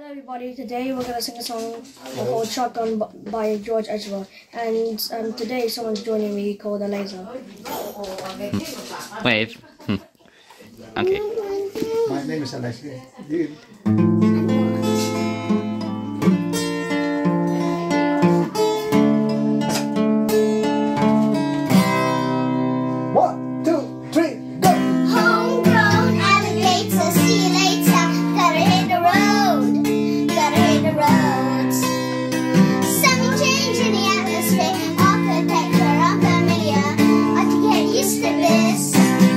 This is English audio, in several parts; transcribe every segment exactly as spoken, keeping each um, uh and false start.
everybody, today we're gonna sing a song called Shotgun by George Ezra, and um, today someone's joining me called Eliza. Wave. Okay. My name is Eliza. You... One, two, three, go! Homegrown alligator, see you later. Gotta hit the road, gotta hit the road. Something changed in the atmosphere, architecture unfamiliar. I can get used to this.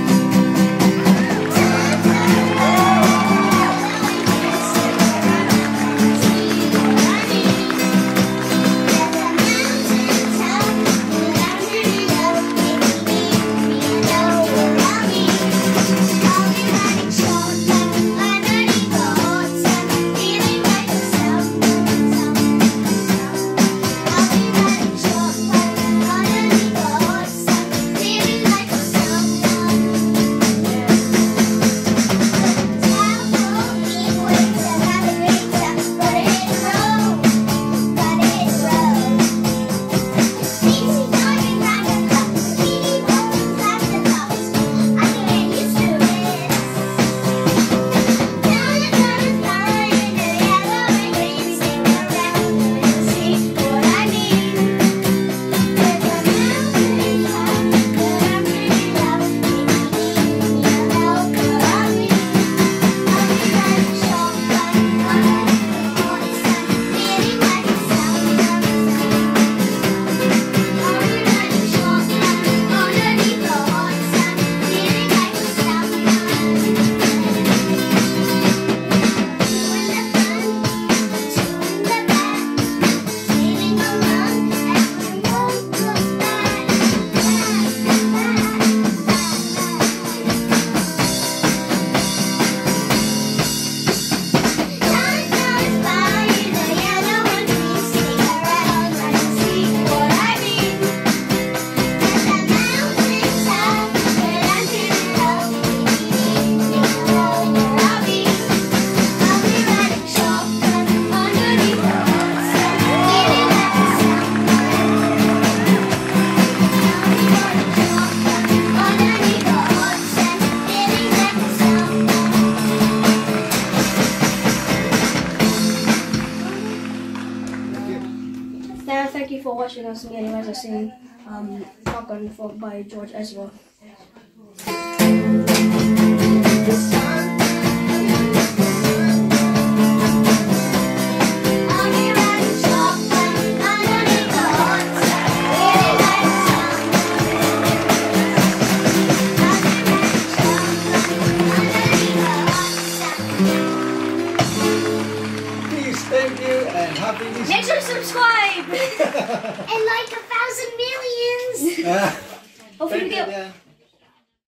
Thank you for watching us and getting Eliza sing um, Shotgun for, by George Ezra. Thank you and happy Easter. Make sure to subscribe! And like a thousand millions. Hopefully we Thank you, get... yeah.